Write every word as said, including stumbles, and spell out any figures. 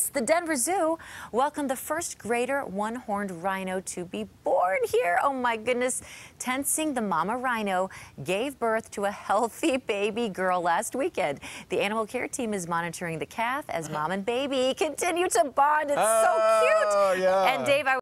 The Denver Zoo welcomed the first greater one-horned rhino to be born here. Oh my goodness. Tensing, the mama rhino gave birth to a healthy baby girl last weekend. The animal care team is monitoring the calf as mom and baby continue to bond. It's so cute. Oh, yeah. And Dave, I